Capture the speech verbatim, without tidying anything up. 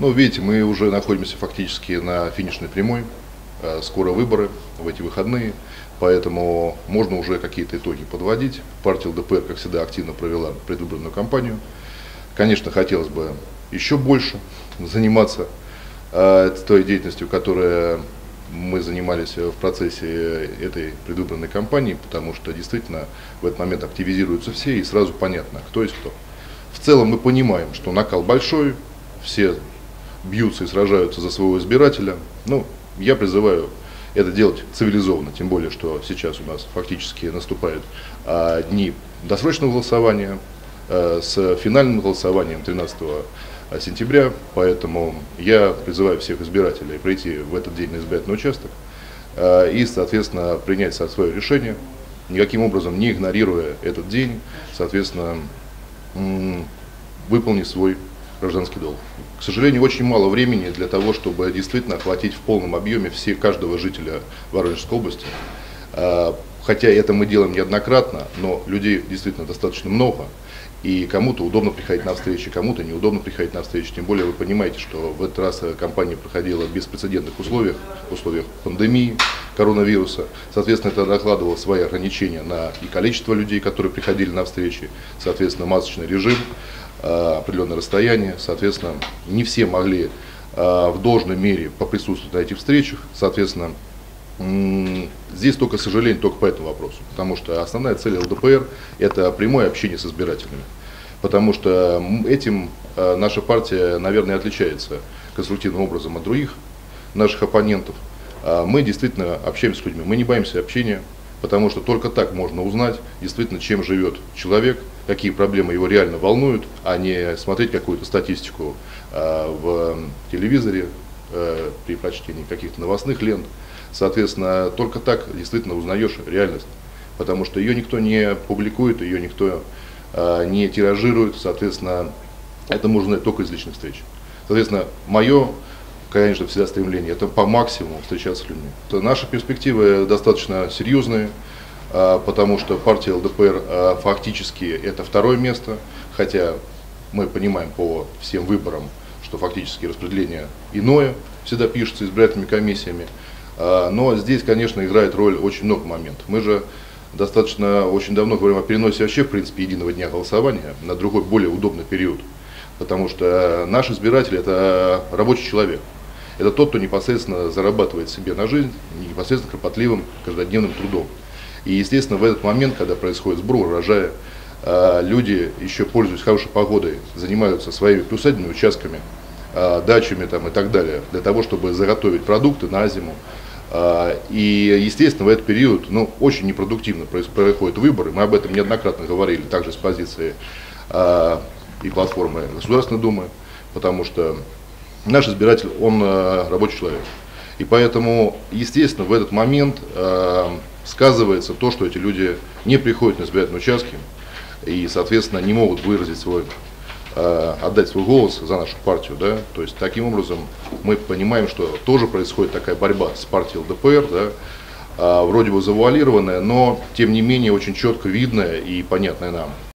Ну, видите, мы уже находимся фактически на финишной прямой. Скоро выборы в эти выходные, поэтому можно уже какие-то итоги подводить. Партия ЛДПР, как всегда, активно провела предвыборную кампанию. Конечно, хотелось бы еще больше заниматься э, той деятельностью, которая мы занимались в процессе этой предвыборной кампании, потому что действительно в этот момент активизируются все и сразу понятно, кто есть кто. В целом мы понимаем, что накал большой, все бьются и сражаются за своего избирателя. Ну, я призываю это делать цивилизованно, тем более, что сейчас у нас фактически наступают а, дни досрочного голосования а, с финальным голосованием тринадцатого сентября, поэтому я призываю всех избирателей прийти в этот день на избирательный участок а, и, соответственно, принять свое решение, никаким образом не игнорируя этот день, соответственно, выполнить свой гражданский долг. К сожалению, очень мало времени для того, чтобы действительно охватить в полном объеме все, каждого жителя Воронежской области. Хотя это мы делаем неоднократно, но людей действительно достаточно много, и кому-то удобно приходить на встречи, кому-то неудобно приходить на встречи. Тем более вы понимаете, что в этот раз кампания проходила в беспрецедентных условиях, в условиях пандемии, коронавируса. Соответственно, это накладывало свои ограничения на и количество людей, которые приходили на встречи, соответственно, масочный режим, определенное расстояние, соответственно, не все могли в должной мере поприсутствовать на этих встречах, соответственно, здесь только, к сожалению, только по этому вопросу, потому что основная цель ЛДПР – это прямое общение с избирателями, потому что этим наша партия, наверное, отличается конструктивным образом от других наших оппонентов. Мы действительно общаемся с людьми, мы не боимся общения, потому что только так можно узнать, действительно, чем живет человек, какие проблемы его реально волнуют, а не смотреть какую-то статистику э, в телевизоре э, при прочтении каких-то новостных лент. Соответственно, только так действительно узнаешь реальность, потому что ее никто не публикует, ее никто э, не тиражирует, соответственно, это можно узнать только из личных встреч. Соответственно, мое, конечно, всегда стремление – это по максимуму встречаться с людьми. Наши перспективы достаточно серьезные, потому что партия ЛДПР фактически это второе место, хотя мы понимаем по всем выборам, что фактически распределение иное всегда пишется избирательными комиссиями. Но здесь, конечно, играет роль очень много моментов. Мы же достаточно очень давно говорим о переносе вообще, в принципе, единого дня голосования на другой, более удобный период, потому что наш избиратель – это рабочий человек. Это тот, кто непосредственно зарабатывает себе на жизнь, непосредственно кропотливым каждодневным трудом. И, естественно, в этот момент, когда происходит сбор урожая, люди, еще пользуясь хорошей погодой, занимаются своими приусадебными участками, дачами там, и так далее, для того, чтобы заготовить продукты на зиму. И, естественно, в этот период ну, очень непродуктивно происходят выборы. Мы об этом неоднократно говорили, также с позиции и платформы Государственной Думы, потому что наш избиратель, он рабочий человек. И поэтому, естественно, в этот момент сказывается то, что эти люди не приходят на избирательные участки и, соответственно, не могут выразить свой, э, отдать свой голос за нашу партию. Да? То есть, таким образом, мы понимаем, что тоже происходит такая борьба с партией ЛДПР, да? э, вроде бы завуалированная, но, тем не менее, очень четко видная и понятная нам.